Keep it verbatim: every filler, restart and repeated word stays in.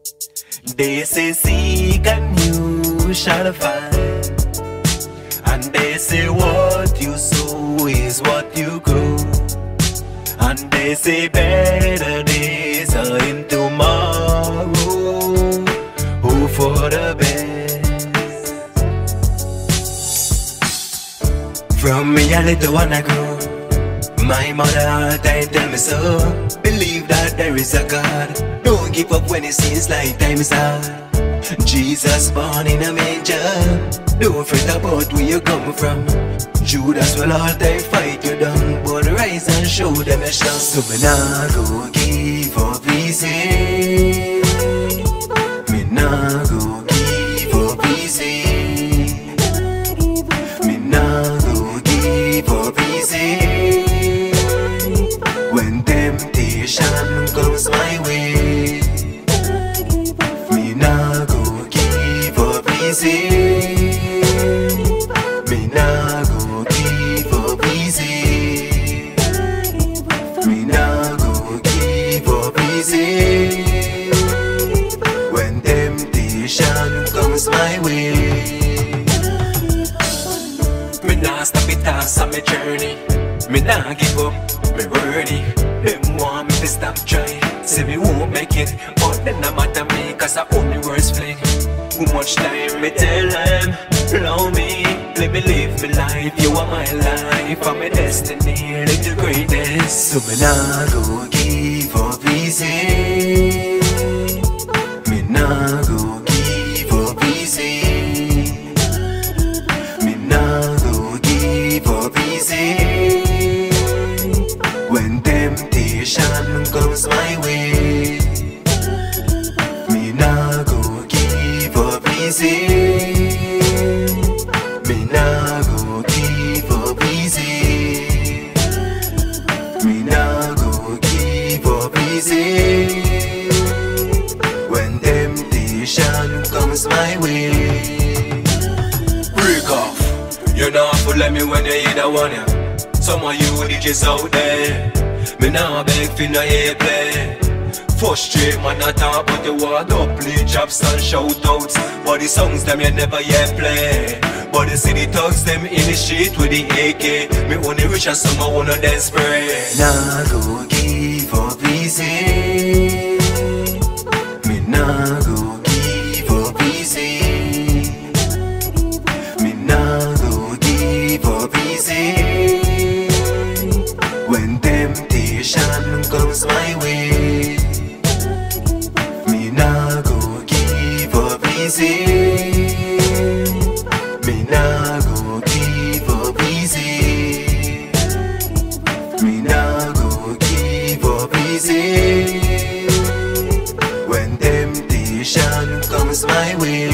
They say seek and you shall find, and they say what you sow is what you grow, and they say better days are in tomorrow. Hope for the best. From me a little one I grew, my mother all time tell me so. Believe that there is a God. Don't give up when it seems like time is hard. Jesus born in a manger. Don't fret about where you come from. Judas will all time fight you down, but rise and show them a chance. So me nah go give up easy. Me nah go give up easy. Me nah go give up easy. When temptation comes my way, me nah go give up easy. Me nah go give up easy. Me nah go give up easy. When temptation comes my way, me nah stop it as on my journey. Me nah give up, me worthy. Them want me to stop trying, say me won't make it, but then no matter me, cause I only words fling. Too much time me tell them, love me, let me live my life. You are my life, I'm my destiny, live the greatest. So me nah go give up easy. Me nah go give up easy. Me nah go give up easy. When temptation comes my way, me nah go give up easy. Me nah go give up easy. Me nah go give up easy. When temptation comes my way, break off. You know have to let me when you hear that one, yeah. Some of you D Js out there, me nah beg for no air play. Frustrate man not talk, but you want to play chops and shout outs. But the songs them you never yet play. But the city thugs them in the street with the A K. Me only rich and some I wanna desperate. Nah go give up easy. Me nah go give up easy. Me nah go give up easy. When temptation comes my way, me nah go give up easy. Me nah go give up easy. Me nah go give up easy. When temptation comes my way,